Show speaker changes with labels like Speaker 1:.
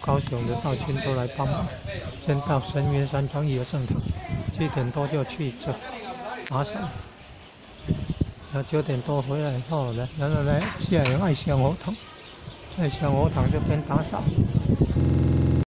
Speaker 1: 高雄的道亲都来帮忙，先到深渊山庄野圣堂，7点多就去这打伞，然后9点多回来后呢，然后来下来爱香火堂，在香火堂这边打扫。